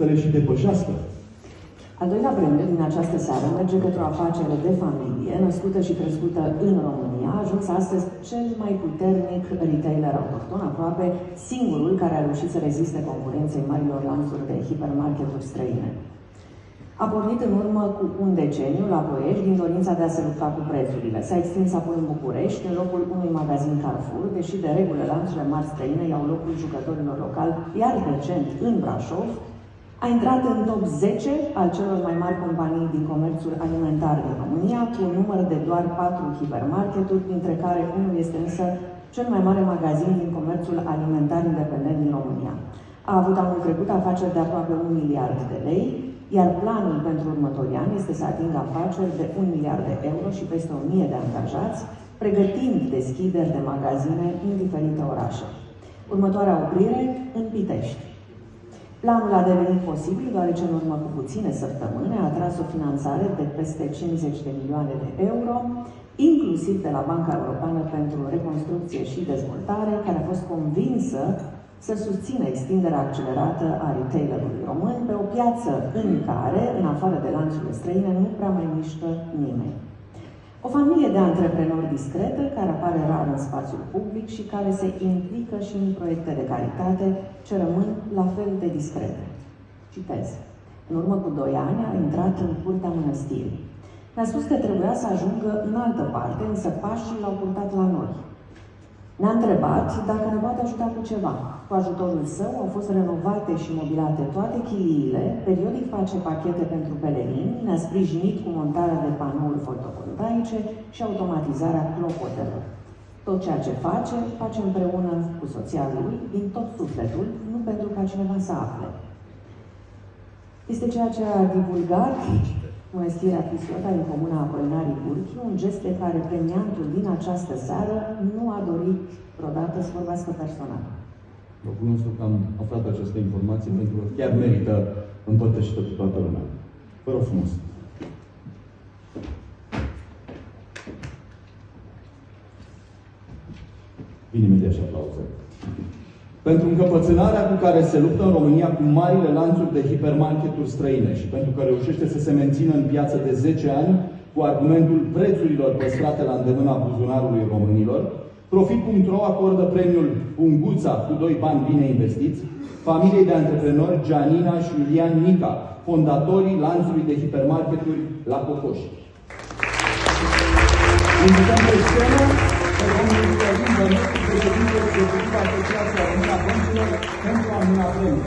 să le și depășească. Al doilea premiu din această seară merge către o afacere de familie, născută și crescută în România, a ajuns astăzi cel mai puternic retailer autohton, aproape singurul care a reușit să reziste concurenței marilor lanțuri de hipermarketuri străine. A pornit în urmă cu un deceniu la Ploiești din dorința de a se lupta cu prețurile. S-a extins apoi în București, în locul unui magazin Carrefour, deși de regulă lanțurile mari străine iau locul jucătorilor locali, iar recent în Brașov, a intrat în top 10 al celor mai mari companii din comerțul alimentar din România, cu un număr de doar 4 hipermarketuri, dintre care unul este însă cel mai mare magazin din comerțul alimentar independent din România. A avut anul trecut afaceri de aproape 1 miliard de lei, iar planul pentru următorii ani este să atingă afaceri de 1 miliard de euro și peste 1000 de angajați, pregătind deschideri de magazine în diferite orașe. Următoarea oprire în Pitești. Planul a devenit posibil deoarece în urmă cu puține săptămâni a atras o finanțare de peste 50 de milioane de euro, inclusiv de la Banca Europeană pentru Reconstrucție și Dezvoltare, care a fost convinsă să susțină extinderea accelerată a retailerului român pe o piață în care, în afară de lanțurile străine, nu prea mai mișcă nimeni. O familie de antreprenori discretă, care apare rar în spațiul public și care se implică și în proiecte de caritate, ce rămân la fel de discrete. Citez. În urmă cu 2 ani a intrat în curtea mănăstirii. Ne-a spus că trebuia să ajungă în altă parte, însă pașii l-au purtat la noi. Ne-a întrebat dacă ne poate ajuta cu ceva. Cu ajutorul său au fost renovate și mobilate toate chiliile, periodic face pachete pentru pelerini, ne-a sprijinit cu montarea de panouri fotovoltaice și automatizarea clopotelor. Tot ceea ce face împreună cu soția lui, din tot sufletul, nu pentru ca cineva să afle. Este ceea ce a divulgat Mănăstirea Pisiota din comuna Apolinarii Burchiu, un gest de care premiantul din această seară nu a dorit vreodată să vorbească personal. Vă cunosc că am aflat această informație pentru că chiar merită împărtășită cu toată lumea. Vă rog frumos. Vin imediat și aplauze. Pentru încăpățânarea cu care se luptă în România cu marile lanțuri de hipermarketuri străine și pentru că reușește să se mențină în piață de 10 ani cu argumentul prețurilor păstrate la îndemâna buzunarului românilor, Profit.ro acordă premiul Unguța cu 2 bani bine investiți familiei de antreprenori Gianina și Iulian Nica, fondatorii lanțului de hipermarketuri La Cocoș. Invităm pe scenă pe domnul Călin Bănescu, președinte executiv Asociația Română a Băncilor, pentru a mâna premiul.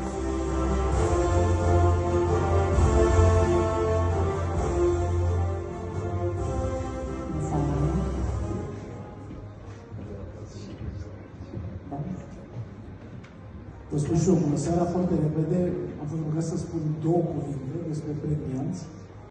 Vă spun și eu, bună seara, foarte repede, am fost rugat să spun 2 cuvinte despre premianți.